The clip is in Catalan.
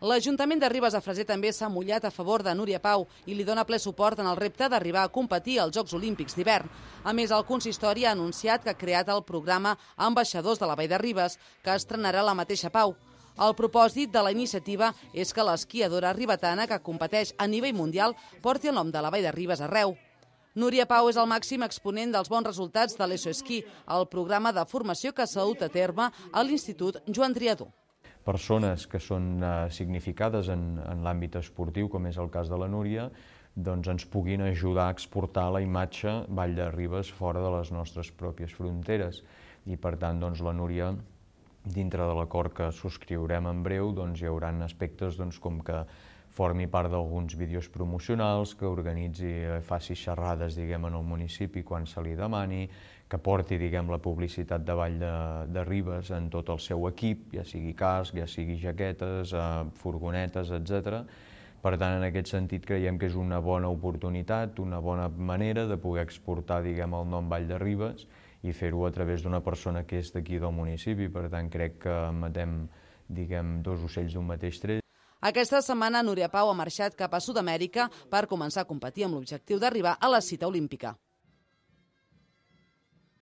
L'Ajuntament de Ribes de Freser també s'ha mullat a favor de Núria Pau i li dona ple suport en el repte d'arribar a competir als Jocs Olímpics d'hivern. A més, el consistori ha anunciat que ha creat el programa Ambaixadors de la Vall de Ribes, que estrenarà la mateixa Pau. El propòsit de la iniciativa és que l'esquiadora ribetana que competeix a nivell mundial porti el nom de la Vall de Ribes arreu. Núria Pau és el màxim exponent dels bons resultats de l'ESOESquí, el programa de formació que s'ha dut a terme a l'Institut Joan Triadó. Persones que són significades en l'àmbit esportiu, com és el cas de la Núria, doncs ens puguin ajudar a exportar la imatge Vall de Ribes fora de les nostres pròpies fronteres. I per tant, doncs, la Núria, dintre de l'acord que subscriurem en breu, doncs, hi haurà aspectes com que formi part d'alguns vídeos promocionals, que faci xerrades en el municipi quan se li demani, que porti la publicitat de Vall de Ribes en tot el seu equip, ja sigui casc, ja sigui jaquetes, furgonetes, etc. Per tant, en aquest sentit, creiem que és una bona oportunitat, una bona manera de poder exportar el nom Vall de Ribes i fer-ho a través d'una persona que és d'aquí del municipi. Per tant, crec que matem dos ocells d'un mateix tret. Aquesta setmana Núria Pau ha marxat cap a Sud-amèrica per començar a competir amb l'objectiu d'arribar a la cita olímpica.